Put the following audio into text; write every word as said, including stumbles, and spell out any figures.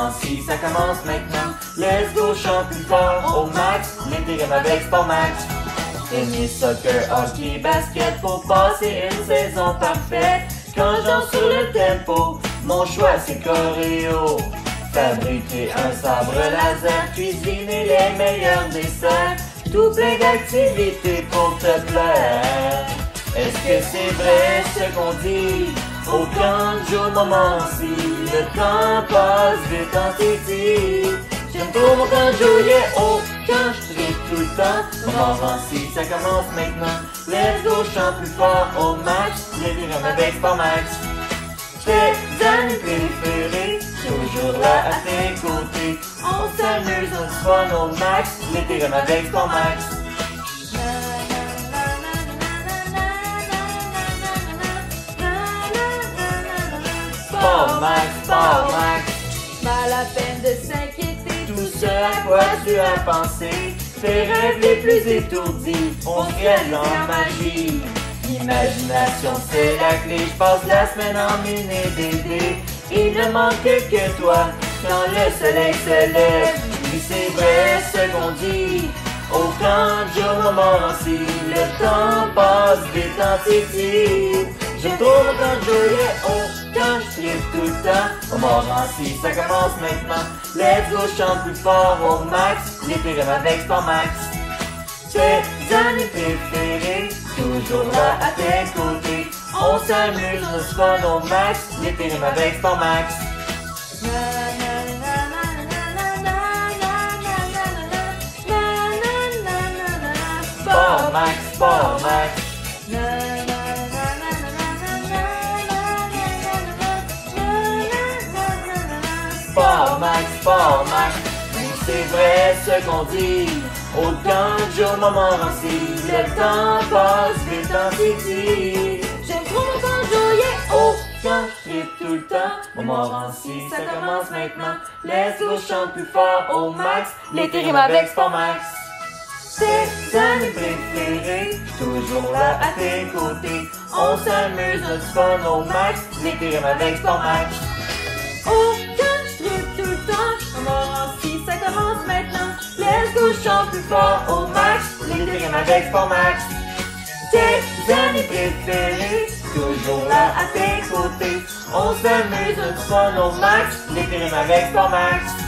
Montmorency, ça commence maintenant. Let's go, chante plus fort au max. L'été rime avec Sport Max. Tennis, soccer, hockey, basket, pour passer une saison parfaite. Quand j'entre sur le tempo, mon choix c'est choréo. Fabriquer un sabre laser, cuisiner les meilleurs desserts. Tout plein d'activités pour te plaire. Est-ce que c'est vrai ce qu'on dit? Au Canjo Montmorency, le temps passe vite en titi. J'aime trop mon Canjo, yeah, oh, quand je tripe tout le temps. Montmorency, ça commence maintenant. Let's go, chante plus fort au max. Les rime avec Sport Max. Tes amis préférés, toujours là à tes côtés. On s'amuse, on se fun au max. L'été rime avec Sport Max. Sport Max, Sport Max. Pas la peine de s'inquiéter. Tout ce à quoi tu as pensé, tes rêves les plus étourdis, on se réalise en magie. L'imagination c'est la clé, je passe la semaine en mini D D. Il ne manque que toi, quand le soleil se lève. Oui c'est vrai ce qu'on dit, au Canjo Montmorency, le temps passe vite en titi. Je trouve quand je yeah, oh, quand je tripe tout le temps. Montmorency, ça commence maintenant. Let's go, chante plus fort au max. L'été rime avec Sport Max. Tes amis préférés, toujours là à tes côtés. On s'amuse, on se fun au max. L'été rime avec Sport Max. Sport Max, Sport Max. Sport Max, Sport Max. Oui c'est vrai ce qu'on dit, au Canjo Montmorency, le temps passe vite en titi. J'aime trop mon Canjo, yeah, oh, quand je tripe tout le temps. Montmorency, ça commence maintenant. Let's go, chante plus fort au max. L'été rime avec Sport Max. Tes amis préférés, toujours là à tes côtés. On s'amuse, on se fun au max. L'été rime avec Sport Max. oh, quand je tripe tout le temps. Montmorency, ça commence maintenant. Let's go, chante plus fort au max. L'été rime avec Sport Max. Tes amis préférés, toujours là à tes côtés. On s'amuse, on se fun au max. L'été rime avec Sport Max.